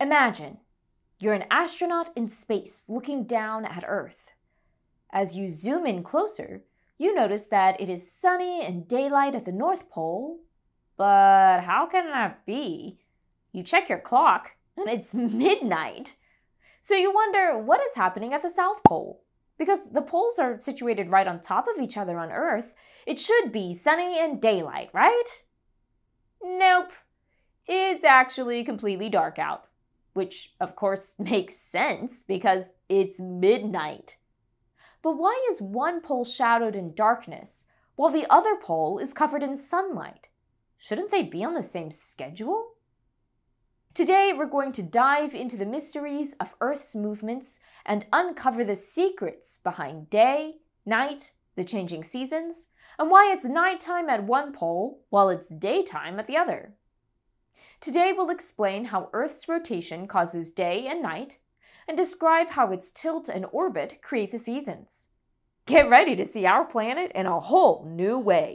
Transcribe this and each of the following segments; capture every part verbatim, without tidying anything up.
Imagine you're an astronaut in space looking down at Earth. As you zoom in closer, you notice that it is sunny and daylight at the North Pole. But how can that be? You check your clock and it's midnight. So you wonder what is happening at the South Pole. Because the poles are situated right on top of each other on Earth, it should be sunny and daylight, right? Nope. It's actually completely dark out. Which, of course, makes sense because it's midnight. But why is one pole shadowed in darkness while the other pole is covered in sunlight? Shouldn't they be on the same schedule? Today, we're going to dive into the mysteries of Earth's movements and uncover the secrets behind day, night, the changing seasons, and why it's nighttime at one pole while it's daytime at the other. Today, we'll explain how Earth's rotation causes day and night, and describe how its tilt and orbit create the seasons. Get ready to see our planet in a whole new way.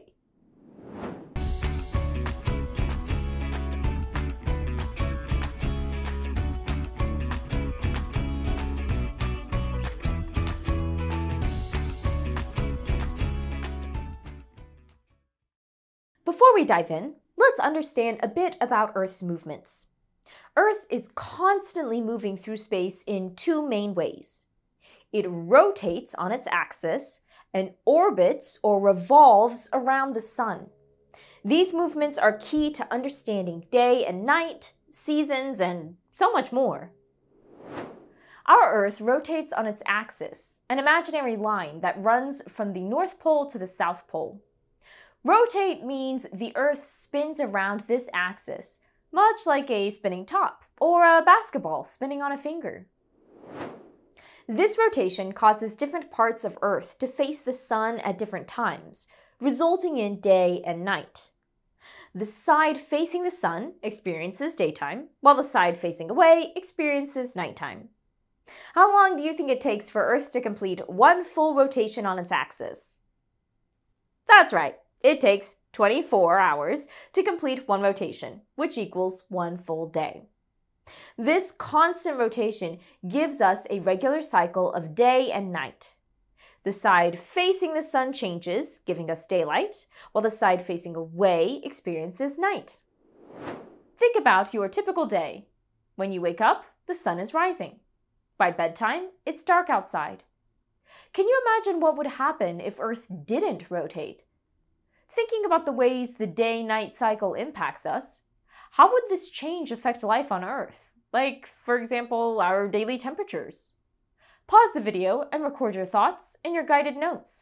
Before we dive in, let's understand a bit about Earth's movements. Earth is constantly moving through space in two main ways. It rotates on its axis and orbits or revolves around the sun. These movements are key to understanding day and night, seasons, and so much more. Our Earth rotates on its axis, an imaginary line that runs from the North Pole to the South Pole. Rotate means the Earth spins around this axis, much like a spinning top or a basketball spinning on a finger. This rotation causes different parts of Earth to face the sun at different times, resulting in day and night. The side facing the sun experiences daytime, while the side facing away experiences nighttime. How long do you think it takes for Earth to complete one full rotation on its axis? That's right. It takes twenty-four hours to complete one rotation, which equals one full day. This constant rotation gives us a regular cycle of day and night. The side facing the sun changes, giving us daylight, while the side facing away experiences night. Think about your typical day. When you wake up, the sun is rising. By bedtime, it's dark outside. Can you imagine what would happen if Earth didn't rotate? Thinking about the ways the day-night cycle impacts us, how would this change affect life on Earth? Like, for example, our daily temperatures. Pause the video and record your thoughts in your guided notes.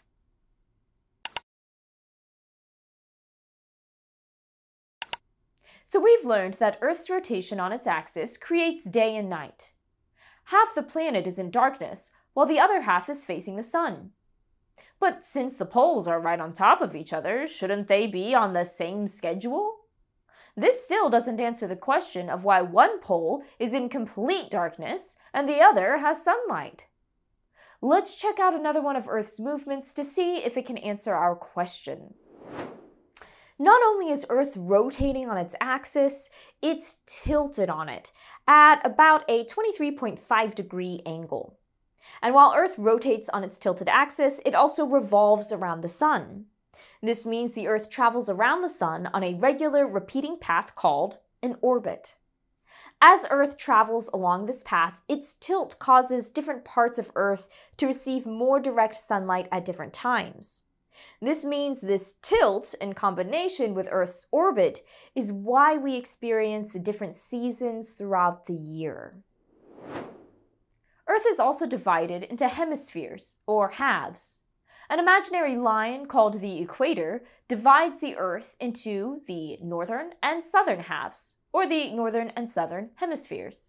So we've learned that Earth's rotation on its axis creates day and night. Half the planet is in darkness, while the other half is facing the sun. But since the poles are right on top of each other, shouldn't they be on the same schedule? This still doesn't answer the question of why one pole is in complete darkness and the other has sunlight. Let's check out another one of Earth's movements to see if it can answer our question. Not only is Earth rotating on its axis, it's tilted on it at about a twenty-three point five degree angle. And while Earth rotates on its tilted axis, it also revolves around the sun. This means the Earth travels around the sun on a regular repeating path called an orbit. As Earth travels along this path, its tilt causes different parts of Earth to receive more direct sunlight at different times. This means this tilt, in combination with Earth's orbit, is why we experience different seasons throughout the year. Earth is also divided into hemispheres, or halves. An imaginary line called the equator divides the Earth into the northern and southern halves, or the northern and southern hemispheres.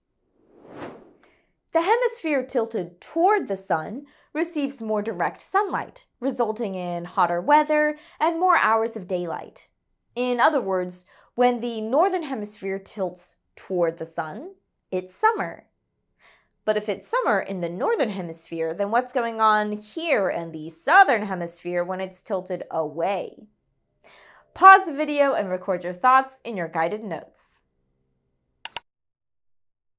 The hemisphere tilted toward the sun receives more direct sunlight, resulting in hotter weather and more hours of daylight. In other words, when the northern hemisphere tilts toward the sun, it's summer. But if it's summer in the northern hemisphere, then what's going on here in the southern hemisphere when it's tilted away? Pause the video and record your thoughts in your guided notes.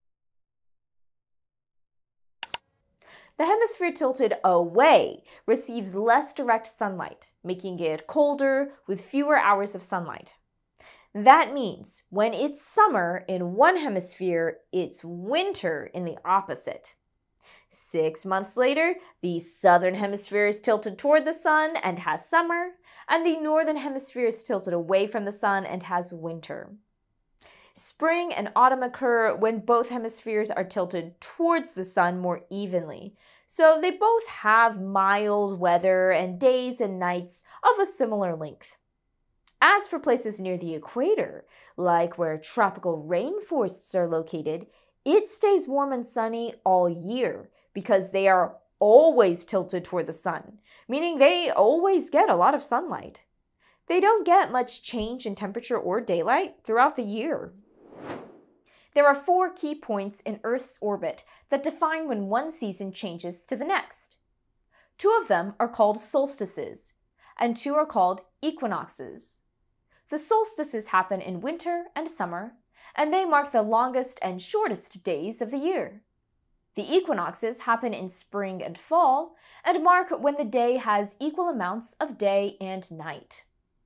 The hemisphere tilted away receives less direct sunlight, making it colder with fewer hours of sunlight. That means when it's summer in one hemisphere, it's winter in the opposite. Six months later, the southern hemisphere is tilted toward the sun and has summer, and the northern hemisphere is tilted away from the sun and has winter. Spring and autumn occur when both hemispheres are tilted towards the sun more evenly, so they both have mild weather and days and nights of a similar length. As for places near the equator, like where tropical rainforests are located, it stays warm and sunny all year because they are always tilted toward the sun, meaning they always get a lot of sunlight. They don't get much change in temperature or daylight throughout the year. There are four key points in Earth's orbit that define when one season changes to the next. Two of them are called solstices, and two are called equinoxes. The solstices happen in winter and summer, and they mark the longest and shortest days of the year. The equinoxes happen in spring and fall, and mark when the day has equal amounts of day and night.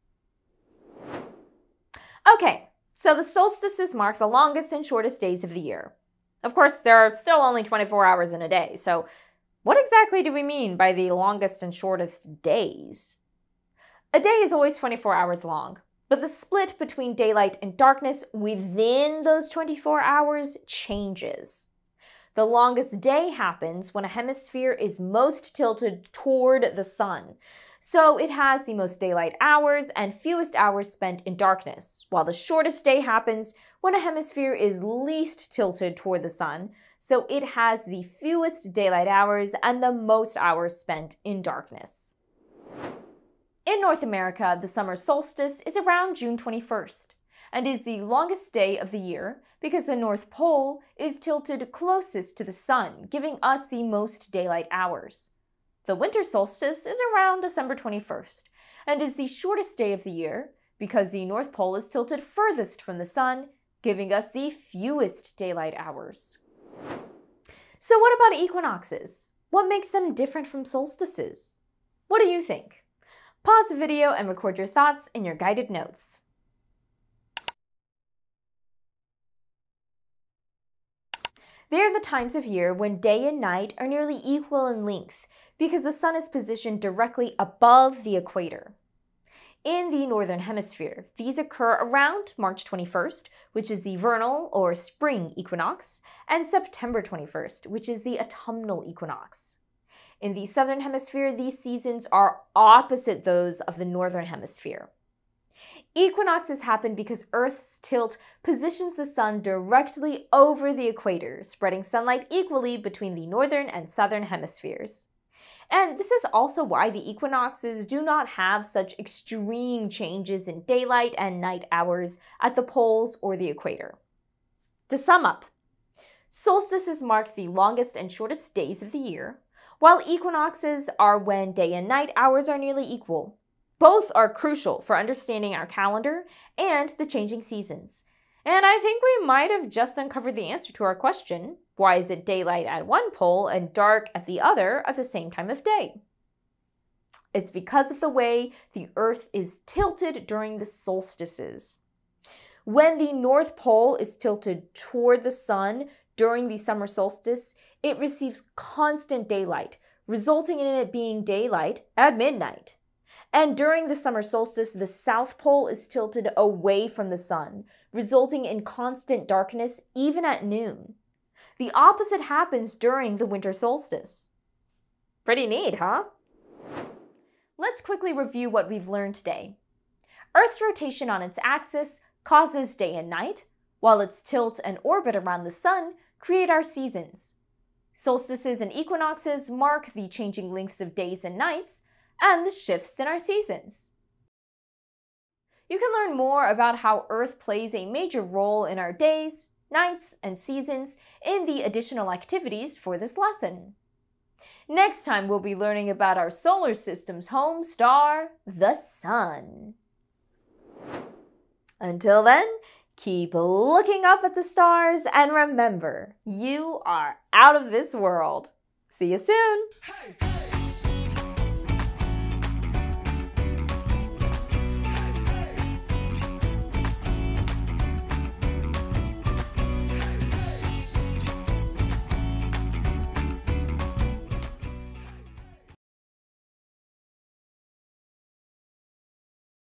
Okay. So the solstices mark the longest and shortest days of the year. Of course, there are still only twenty-four hours in a day, so what exactly do we mean by the longest and shortest days? A day is always twenty-four hours long, but the split between daylight and darkness within those twenty-four hours changes. The longest day happens when a hemisphere is most tilted toward the sun, so it has the most daylight hours and fewest hours spent in darkness, while the shortest day happens when a hemisphere is least tilted toward the sun, so it has the fewest daylight hours and the most hours spent in darkness. In North America, the summer solstice is around June twenty-first, and is the longest day of the year because the North Pole is tilted closest to the sun, giving us the most daylight hours. The winter solstice is around December twenty-first, and is the shortest day of the year because the North Pole is tilted furthest from the sun, giving us the fewest daylight hours. So what about equinoxes? What makes them different from solstices? What do you think? Pause the video and record your thoughts in your guided notes. They are the times of year when day and night are nearly equal in length because the sun is positioned directly above the equator. In the northern hemisphere, these occur around March twenty-first, which is the vernal or spring equinox, and September twenty-first, which is the autumnal equinox. In the southern hemisphere, these seasons are opposite those of the northern hemisphere. Equinoxes happen because Earth's tilt positions the sun directly over the equator, spreading sunlight equally between the northern and southern hemispheres. And this is also why the equinoxes do not have such extreme changes in daylight and night hours at the poles or the equator. To sum up, solstices mark the longest and shortest days of the year, while equinoxes are when day and night hours are nearly equal. Both are crucial for understanding our calendar and the changing seasons. And I think we might have just uncovered the answer to our question, why is it daylight at one pole and dark at the other at the same time of day? It's because of the way the Earth is tilted during the solstices. When the North Pole is tilted toward the sun during the summer solstice, it receives constant daylight, resulting in it being daylight at midnight. And during the summer solstice, the South Pole is tilted away from the sun, resulting in constant darkness even at noon. The opposite happens during the winter solstice. Pretty neat, huh? Let's quickly review what we've learned today. Earth's rotation on its axis causes day and night, while its tilt and orbit around the sun create our seasons. Solstices and equinoxes mark the changing lengths of days and nights, and the shifts in our seasons. You can learn more about how Earth plays a major role in our days, nights, and seasons in the additional activities for this lesson. Next time, we'll be learning about our solar system's home star, the Sun. Until then, keep looking up at the stars and remember, you are out of this world. See you soon!